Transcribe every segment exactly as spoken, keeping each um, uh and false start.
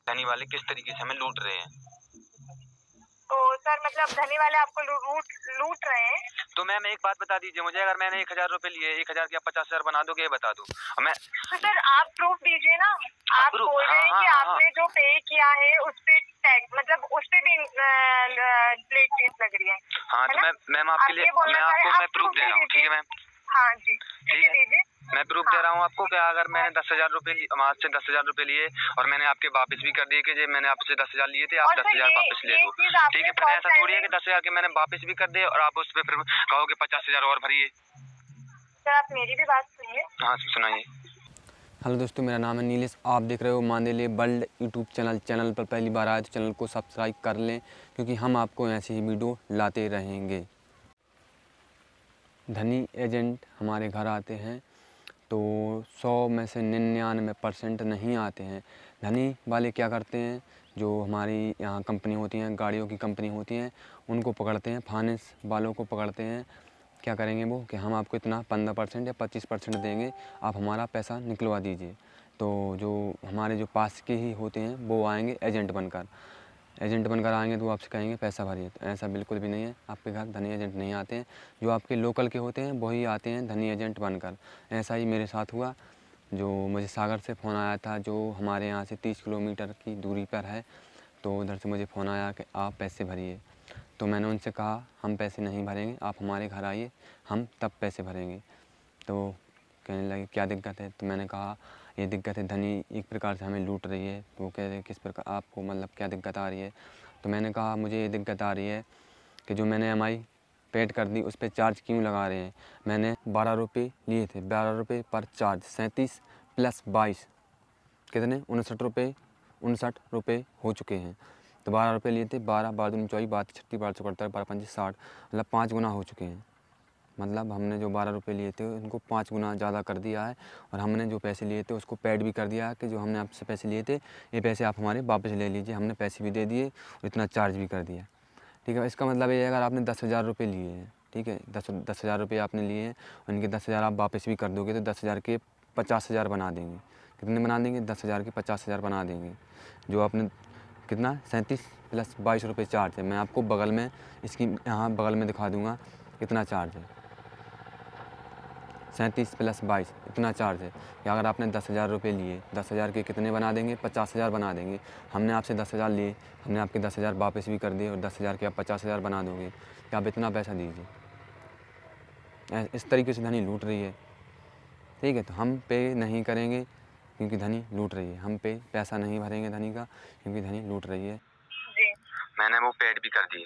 धनी वाले किस तरीके से हमें लूट रहे हैं। तो सर मतलब धनी वाले आपको लूट लूट रहे हैं। तो मैम एक बात बता दीजिए मुझे, अगर मैंने एक हजार रूपए लिए, एक हजार के आप पचास हजार बना दोगे, ये बता दो। मैं तो सर आप प्रूफ दीजिए ना। आप बोल रहे हैं कि आपने जो पे किया है उस पे टैक्स मतलब उस पे भी प्लेट फीस लग रही है। हाँ तो मैम आपके लिए मैं आपको मैं प्रूफ दे रहा हूँ, ठीक है मैम। हाँ जी ठीक है दीजिए। मैं प्रूफ दे रहा हूँ आपको क्या, अगर मैंने दस हजार रूपए वहाँ से दस हजार रूपए लिए और मैंने आपके वापस भी कर दिए कि मैंने आपसे दस हजार लिए थे, आप दस हजार वापस ले दो, ठीक है। फिर ऐसा थोड़ी है कि दस हजार के मैंने वापस भी कर दिए और आप उस पर फिर कहोगे पचास हजार और भरिए। सर आप मेरी भी बात सुनिए। हाँ सुनाइए। हेलो दोस्तों, मेरा नाम है नीलेश, आप देख रहे हो मांदेले वर्ल्ड यूट्यूब चैनल। चैनल पर पहली बार आए तो चैनल को सब्सक्राइब कर लें, क्योंकि हम आपको ऐसी ही वीडियो लाते रहेंगे। धनी एजेंट हमारे घर आते हैं तो सौ में से निन्यानवे परसेंट नहीं आते हैं। धनी वाले क्या करते हैं, जो हमारी यहाँ कंपनी होती हैं, गाड़ियों की कंपनी होती हैं, उनको पकड़ते हैं, फाइनेंस वालों को पकड़ते हैं। क्या करेंगे वो कि हम आपको इतना पंद्रह परसेंट या पच्चीस परसेंट देंगे, आप हमारा पैसा निकलवा दीजिए। तो जो हमारे जो पास के ही होते हैं वो आएंगे एजेंट बनकर एजेंट बनकर आएंगे तो वो आपसे कहेंगे पैसा भरिए। तो ऐसा बिल्कुल भी नहीं है, आपके घर धनी एजेंट नहीं आते हैं। जो आपके लोकल के होते हैं वही आते हैं धनी एजेंट बनकर। ऐसा ही मेरे साथ हुआ। जो मुझे सागर से फ़ोन आया था, जो हमारे यहाँ से तीस किलोमीटर की दूरी पर है, तो उधर से मुझे फ़ोन आया कि आप पैसे भरिए। तो मैंने उनसे कहा हम पैसे नहीं भरेंगे, आप हमारे घर आइए, हम तब पैसे भरेंगे। तो कहने लगे क्या दिक्कत है। तो मैंने कहा ये दिक्कत है, धनी एक प्रकार से हमें लूट रही है। तो वो कह रहे किस प्रकार, आपको मतलब क्या दिक्कत आ रही है। तो मैंने कहा मुझे ये दिक्कत आ रही है कि जो मैंने एम आई पेड कर दी उस पर चार्ज क्यों लगा रहे हैं। मैंने बारह रुपये लिए थे, बारह रुपये पर चार्ज, सैंतीस प्लस बाईस कितने उनसठ रुपये उनसठ रुपये हो चुके हैं। तो बारह रुपये लिए थे, बारह बारह दूनी चौबीस, बारह छत्तीस, बारह चौहत्तर, बारह पंची साठ, मतलब पाँच गुना हो चुके हैं। मतलब हमने जो बारह रुपये लिए थे उनको पाँच गुना ज़्यादा कर दिया है। और हमने जो पैसे लिए थे उसको पेड भी कर दिया है कि जो हमने आपसे पैसे लिए थे ये पैसे आप हमारे वापस ले लीजिए। हमने पैसे भी दे दिए और इतना चार्ज भी कर दिया, ठीक है। इसका मतलब ये है अगर आपने दस हज़ार रुपये लिए हैं, ठीक है, दस दस हज़ार रुपये आपने लिए हैं और इनके दस हज़ार आप वापस भी कर दोगे तो दस हज़ार के पचास हज़ार बना देंगे। कितने बना देंगे, दस हज़ार के पचास हज़ार बना देंगे। जो आपने कितना सैंतीस प्लस बाईस रुपये चार्ज है। मैं आपको बगल में इसकी यहाँ बगल में दिखा दूँगा कितना चार्ज है। सैंतीस प्लस बाईस इतना चार्ज है कि अगर आपने दस हज़ार रुपये लिए, दस हज़ार के कितने बना देंगे, पचास हज़ार बना देंगे। हमने आपसे दस हज़ार लिए, हमने आपके दस हज़ार वापस भी कर दिए और दस हज़ार के आप पचास हज़ार बना दोगे कि आप इतना पैसा दीजिए। इस तरीके से धनी लूट रही है, ठीक है। तो हम पे नहीं करेंगे क्योंकि धनी लूट रही है। हम पे पैसा नहीं भरेंगे धनी का क्योंकि धनी लूट रही है। जी मैंने वो पेड भी कर दिए,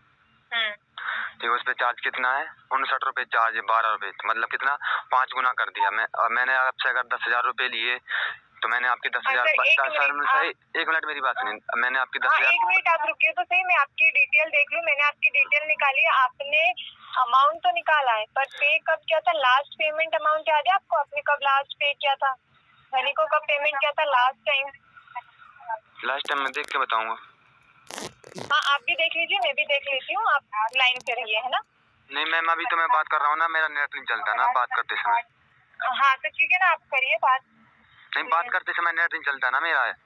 ठीक है। उस पर चार्ज कितना है, उनसठ रुपये चार्ज है, बारह रुपये, तो मतलब कितना पाँच गुना कर दिया। मैं मैंने आपसे अगर दस हजार रुपये लिए तो मैंने आपके दस हजार सही एक मिनट मेरी बात सुनिए, मैंने आपके दस हजार एक मिनट आप रुकिए तो सही, मैं आपकी डिटेल देख लूं। मैंने आपकी डिटेल निकाली है, आपने अमाउंट तो निकाला है, पर पे कब किया था, लास्ट पेमेंट अमाउंट याद है आपको, आपने कब लास्ट पे किया था, धनी को कब पेमेंट किया था लास्ट टाइम? लास्ट टाइम मैं देख के बताऊंगा। हाँ आप भी देख लीजिए, मैं भी देख लेती हूँ, आप लाइन पे रहिए, है ना। नहीं मैम अभी तो मैं बात कर रहा हूँ ना, मेरा नेट नहीं चलता ना बात करते समय। हाँ तो ठीक है ना, आप करिए बात। नहीं बात करते समय नेट नहीं चलता ना मेरा है।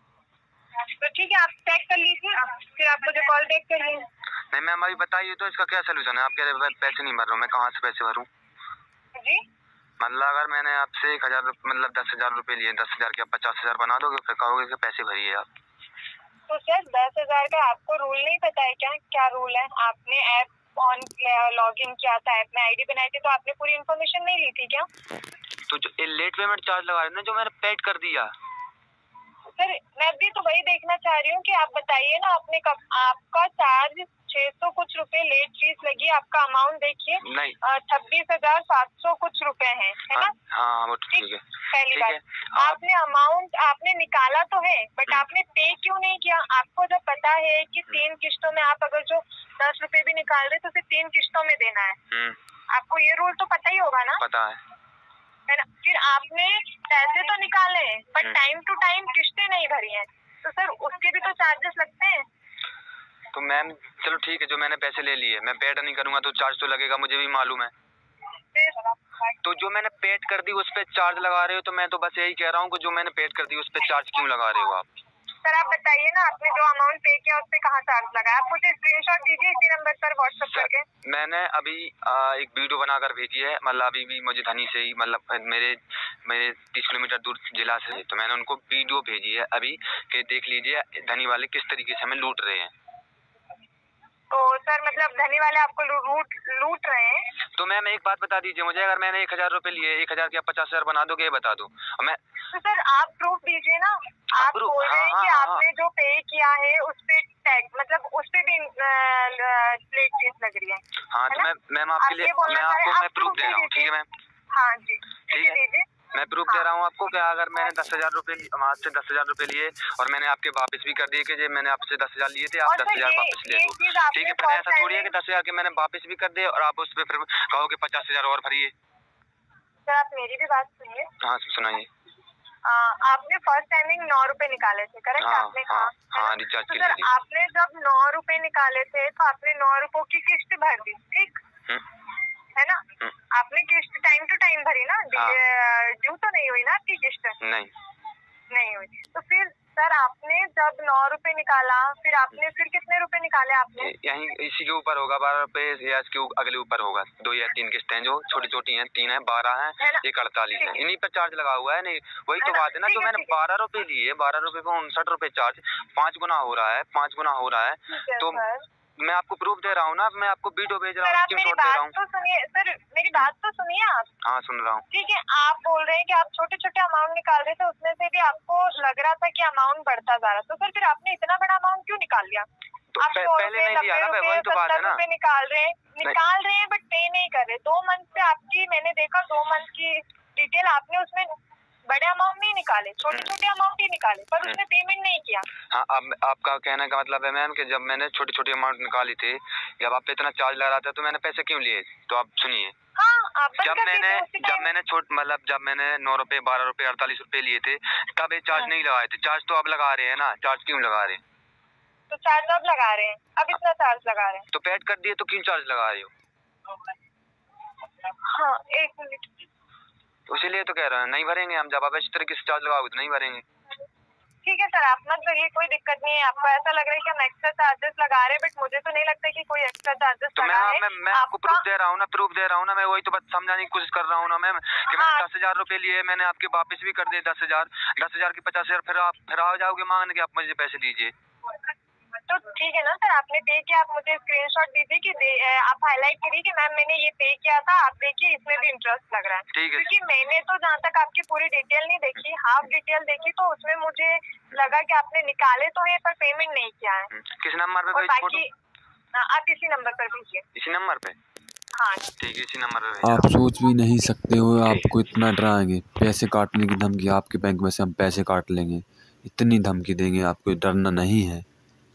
तो ठीक है, आप चेक कर लीजिए, फिर आप मुझे कॉल बैक करिए। नहीं मैम अभी बताइए तो इसका क्या सोल्यूशन है। आप कह रहे पैसे नहीं भर रहा हूँ, मैं कहाँ से पैसे भरूँ जी। मतलब अगर मैंने आपसे एक हजार मतलब दस हजार रुपये लिए, दस हजार के आप पचास हजार बना दोगे, फिर कहोगे कि पैसे भरिए आप। तो सर दस हजार का आपको रूल नहीं पता है क्या, क्या रूल है? आपने ऐप ऑन लॉगिन किया था, ऐप में आईडी बनाई थी, तो आपने पूरी इन्फॉर्मेशन नहीं ली थी क्या? तो जो लेट पेमेंट चार्ज लगा रहे हैं ना, जो मैंने पेड कर दिया। सर मैं भी तो वही देखना चाह रही हूँ कि आप बताइए ना, आपने कब, आपका चार्ज छह सौ कुछ रुपए लेट फीस लगी, आपका अमाउंट देखिए छब्बीस हजार सात सौ कुछ रुपए है, है ना। हाँ वो ठीक है। पहली बात, आपने अमाउंट आपने निकाला तो है, बट आपने पे क्यों नहीं किया? आपको जब पता है कि तीन किस्तों में आप अगर जो दस रुपए भी निकाल रहे तो उसे तीन किस्तों में देना है, आपको ये रूल तो पता ही होगा ना। पता है, है ना। फिर आपने पैसे तो निकाले हैं बट टाइम टू टाइम किस्तें नहीं भरी हैं, तो सर उसके भी तो चार्जेस लगते हैं। तो मैम चलो ठीक है, जो मैंने पैसे ले लिए, मैं पेड नहीं करूंगा तो चार्ज तो लगेगा, मुझे भी मालूम है। तो जो मैंने पेड कर दी उस पे चार्ज लगा रहे हो, तो मैं तो बस यही कह रहा हूँ कि जो मैंने पेड कर दी उस पे चार्ज क्यों लगा रहे हो आप? सर आप बताइए ना, आपने जो अमाउंट पे किया उस पे कहाँ चार्ज लगा? आप मुझे स्क्रीनशॉट दीजिए इसी नंबर पर व्हाट्सएप करके। मैंने अभी आ, एक वीडियो बनाकर भेजी है, मतलब अभी भी मुझे धनी से ही, मतलब मेरे मेरे तीस किलोमीटर दूर जिला से, तो मैंने उनको वीडियो भेजी है अभी कि देख लीजिए धनी वाले किस तरीके से हमें लूट रहे हैं। तो सर मतलब धनी वाले आपको लूट लूट रहे हैं? तो मैम एक बात बता दीजिए मुझे, अगर मैंने एक हजार रुपए लिए, एक हजार के आप पचास हजार बना दोगे, ये बता दो मैं। तो सर आप प्रूफ दीजिए ना, आप बोल रहे हैं हाँ, कि हाँ, आपने हाँ, जो पे किया है उस पे टैग, मतलब उस पे भी लेट फीस लग रही है। हाँ तो मैं मैम आपके लिए मैं आपको मैं प्रूफ दे रहा हूँ, ठीक है मैम? हाँ जी ठीक है, दीजिए। मैं प्रूफ दे रहा हूँ आपको कि अगर मैंने दस हजार रुपए आपसे दस हजार रुपए लिए और मैंने आपके वापस भी कर दिए कि मैंने आपसे दस हजार लिए थे, आप दस हजार वापस ले दो, ठीक है? फिर ऐसा थोड़ी है कि दस हजार के मैंने वापस भी कर दिए और आप उस पर फिर कहोगे पचास हजार और भरिए। सर आप मेरी भी बात सुनिए। हाँ सुनाइए। आपने फर्स्ट टाइमिंग नौ रुपए निकाले थे, करेक्ट? हाँ, आपने हाँ, कहा हाँ, रिचार्ज तो सर आपने जब नौ रुपए निकाले थे तो आपने नौ रुपयों की किस्त भर दी, ठीक है ना? आपने किस्त टाइम टू टाइम भरी ना? ड्यू तो नहीं हुई ना आपकी किस्त? नहीं नहीं हुई। तो फिर सर आपने जब नौ रुपए निकाला, फिर आपने फिर कितने रुपए निकाले आपने? यही इसी के ऊपर होगा, बारह रुपए या इसके अगले ऊपर होगा। दो या तीन किस्तें जो छोटी छोटी हैं, तीन है, बारह है, एक अड़तालीस है, इन्हीं पर चार्ज लगा हुआ है। नहीं वही तो बात है ना, जो मैंने बारह रुपए लिए, बारह रुपए पे उनसठ रुपए चार्ज, पाँच गुना हो रहा है, पाँच गुना हो रहा है। तो मैं आपको प्रूफ दे रहा हूँ ना, मैं आपको वीडियो भेज रहा हूँ, मेरी बात तो सुनिए सर, मेरी बात तो सुनिए आप। हाँ सुन रहा हूँ। ठीक है, आप बोल रहे हैं कि आप छोटे छोटे अमाउंट निकाल रहे थे, उसमें से भी आपको लग रहा था कि अमाउंट बढ़ता जा रहा, तो सर फिर आपने इतना बड़ा अमाउंट क्यों निकाल लिया? तो आप सौ रुपए, नब्बे रुपए, सत्तर रुपए निकाल रहे हैं निकाल रहे हैं बट पे नहीं कर रहे। दो मंथ से आपकी मैंने देखा, दो मंथ की डिटेल आपने उसमें बड़े अमाउंट नहीं निकाले, छोटे छोटे अमाउंट ही निकाले, पर उसने पेमेंट नहीं किया। हाँ, अब आपका कहने का मतलब है मैम कि जब मैंने छोटे छोटे अमाउंट निकाली थी, जब आप पे इतना चार्ज लग रहा था तो मैंने पैसे क्यों लिए? तो आप सुनिए, हाँ, जब मैंने जब मैंने छोट मतलब जब मैंने नौ रुपए, बारह रुपए, अड़तालीस रुपए लिए थे, तब ये चार्ज नहीं लगाए थे। चार्ज तो अब लगा रहे हैं ना, चार्ज क्यों लगा रहे हैं? तो चार्ज अब लगा रहे हैं, अब इतना चार्ज लगा रहे हैं तो पेड कर दिए तो क्यों चार्ज लगा रहे हो? हाँ एक मिनट, तो इसीलिए तो कह रहे हैं नहीं भरेंगे हम। जब आप इस तरीके से चार्ज लगाओगे तो नहीं भरेंगे। ठीक है सर, आप मत भरिए, कोई दिक्कत नहीं है। आपको ऐसा लग रहा है कि हम एक्स्ट्रा चार्जेस लगा रहे हैं, बट मुझे तो नहीं लगता कि कोई एक्स्ट्रा चार्जेस तो लगा है। मैं, मैं, मैं आपको प्रूफ दे रहा हूँ ना, प्रूफ दे रहा हूँ ना, मैं वही तो बात समझाने की कोशिश कर रहा हूँ ना मैम कि मैंने दस हजार रुपए लिए, मैंने आपके वापस भी कर दिए दस हजार दस हजार की पचास हजार, फिर आप फिर आ जाओगे मांगने के आप मुझे पैसे दीजिए। तो ठीक है ना सर, आपने पे किया, आप मुझे स्क्रीनशॉट दीजिए कि दे, आप हाईलाइट करिए कि मैम मैंने ये पे किया था, आप देखिए इसमें भी इंटरेस्ट लग रहा है। ठीक है, क्योंकि मैंने तो जहाँ तक आपकी पूरी डिटेल नहीं देखी, हाफ डिटेल देखी, तो उसमें मुझे लगा कि आपने निकाले तो है पर पेमेंट नहीं किया है। किस नंबर पे? बाकी आप इसी नंबर पर भेजिए। इसी नंबर पे? हाँ ठीक है, इसी नंबर पे। आप सोच भी नहीं सकते हो आपको इतना डराएंगे, पैसे काटने की धमकी, आपके बैंक में से हम पैसे काट लेंगे, इतनी धमकी देंगे आपको, डरना नहीं है।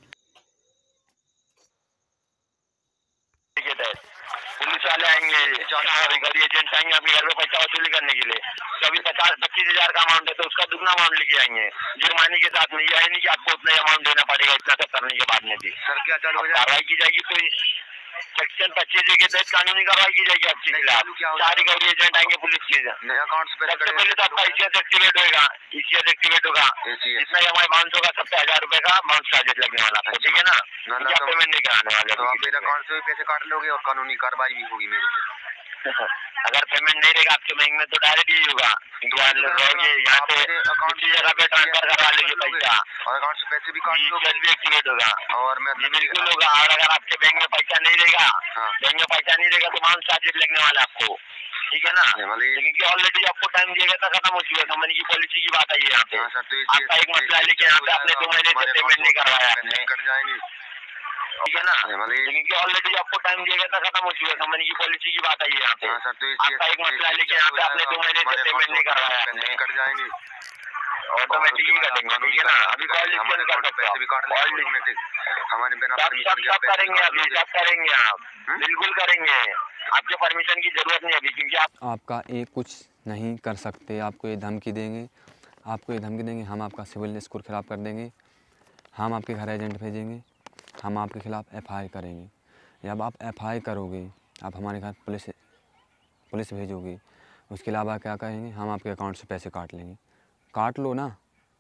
पुलिस वाले आएंगे, एजेंट आएंगे आपके घर पे पैसा वसूली करने के लिए। कभी पचास पच्चीस हजार का अमाउंट है तो उसका दुगना अमाउंट लेके आएंगे जुर्माने के साथ में। यह है नहीं कि आपको उतना अमाउंट देना पड़ेगा, इतना सब करने के बाद में भी। सर क्या चालू हो जाए? कार्रवाई की जाएगी, कोई सेक्शन पच्चीस के तहत कानूनी कार्रवाई की जाएगी आपके खिलाफ। सारे गौरी एजेंट आएंगे पुलिस के। अकाउंट से सबसे पहले तो आपका ईसीएस एक्टिवेट होगा, ईसीएस एक्टिवेट होगा, जितना हमारे बाउंस होगा सबसे हजार रुपए का बाउंस चार्जेस लगने वाला आपको, ठीक है ना? क्या पेमेंट नहीं कराने वाले तो आप मेरे अकाउंट से भी पैसे काट लोगे और कानूनी कार्रवाई भी होगी मेरे से। अगर पेमेंट नहीं रहेगा आपके बैंक में तो डायरेक्ट ही होगा, रहोगे यहाँ पे दूसरी जगह पे ट्रांसफर करा लेंगे पैसा और अकाउंट से पैसे भी काट लोगे, भी एक्टिवेट होगा और मैं बिल्कुल होगा। और अगर आपके बैंक में पैसा नहीं रहेगा, बैंक में पैसा नहीं रहेगा तो बाउंस चार्जेस लगने वाला आपको, ठीक है ना? क्योंकि ऑलरेडी आपको टाइम दिया गया था, खत्म हो चुका है। कंपनी की पॉलिसी की बात आई है यहाँ पे। आपका एक मसला लेके यहाँ पे आपने दो महीने से पेमेंट नहीं करवाया, कट जाएंगे, ठीक है ना? क्योंकि ऑलरेडी आपको टाइम दिया गया था, खत्म हो चुका है। कंपनी की पॉलिसी की बात आई है यहाँ पे। आपका एक मसला लेके यहाँ पे आपने दो महीने से पेमेंट नहीं करवाया, कट जाएंगे, ऑटोमेटिक ही कटेंगे, ठीक है ना? अभी कॉल रिटर्न कर सकते हो, हमारे बिना सब सब करेंगे, अभी सब करेंगे, आप बिल्कुल करेंगे। आपके परमिशन की जरूरत नहीं अभी, क्योंकि आप आपका एक कुछ नहीं कर सकते। आपको ये धमकी देंगे, आपको ये धमकी देंगे, हम आपका सिविल स्कोर ख़राब कर देंगे, हम आपके घर एजेंट भेजेंगे, हम आपके ख़िलाफ़ एफ आई आर करेंगे। जब आप एफ आई आर करोगे, आप हमारे घर पुलिस पुलिस भेजोगे, उसके अलावा क्या कहेंगे, हम आपके अकाउंट से पैसे काट लेंगे। काट लो ना,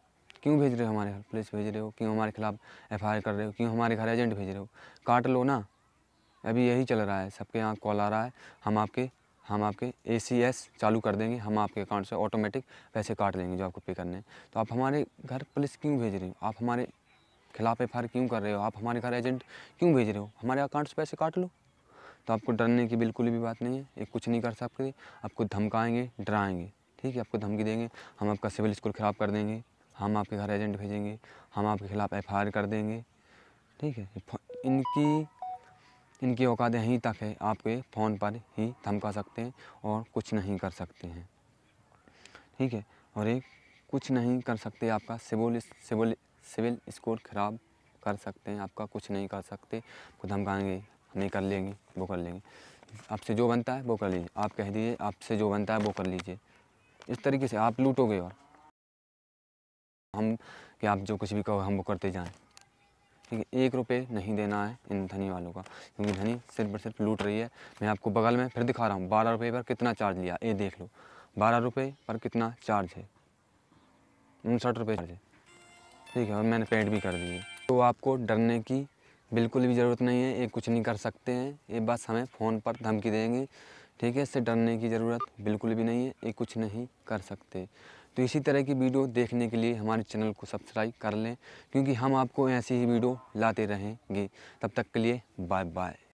क्यों भेज रहे हो हमारे घर, पुलिस भेज रहे हो, क्यों हमारे खिलाफ़ एफ आई आर कर रहे हो, क्यों हमारे घर एजेंट भेज रहे हो? काट लो ना, अभी यही चल रहा है, सबके यहाँ कॉल आ रहा है, हम आपके हम आपके ए सी एस चालू कर देंगे, हम आपके अकाउंट से ऑटोमेटिक पैसे काट लेंगे जो आपको पे करने हैं। तो आप हमारे घर पुलिस क्यों भेज रहे हो? आप हमारे खिलाफ़ एफ आई आर क्यों कर रहे हो? आप हमारे घर एजेंट क्यों भेज रहे हो? हमारे अकाउंट से पैसे काट लो। तो आपको डरने की बिल्कुल भी बात नहीं है, ये कुछ नहीं कर सकते, आपको धमकाएंगे, डराएंगे, ठीक है? आपको धमकी देंगे, हम आपका सिविल स्कोर ख़राब कर देंगे, हम आपके घर एजेंट भेजेंगे, हम आपके खिलाफ़ एफ आई आर कर देंगे, ठीक है? इनकी इनकी औकात यहीं तक है, आपके फ़ोन पर ही धमका सकते हैं और कुछ नहीं कर सकते हैं, ठीक है? और एक कुछ नहीं कर सकते, आपका सिविल सिविल सिविल स्कोर ख़राब कर सकते हैं, आपका कुछ नहीं कर सकते, आपको धमकाएंगे, नहीं कर लेंगे, वो कर लेंगे, आपसे जो बनता है वो कर लीजिए, आप कह दीजिए आपसे जो बनता है वो कर लीजिए। इस तरीके से आप लूटोगे और हम कि आप जो कुछ भी कहो हम वो करते जाएं, ठीक है? एक रुपये नहीं देना है इन धनी वालों का, क्योंकि धनी सिर्फ और सिर्फ लूट रही है। मैं आपको बगल में फिर दिखा रहा हूँ, बारह रुपये पर कितना चार्ज लिया, ये देख लो, बारह रुपये पर कितना चार्ज है, उनसठ रुपये चार्ज है, ठीक है? और मैंने पेड भी कर दिए। तो आपको डरने की बिल्कुल भी ज़रूरत नहीं है, ये कुछ नहीं कर सकते हैं, ये बस हमें फ़ोन पर धमकी देंगे, ठीक है? इससे डरने की ज़रूरत बिल्कुल भी नहीं है, ये कुछ नहीं कर सकते। तो इसी तरह की वीडियो देखने के लिए हमारे चैनल को सब्सक्राइब कर लें, क्योंकि हम आपको ऐसी ही वीडियो लाते रहेंगे। तब तक के लिए बाय बाय।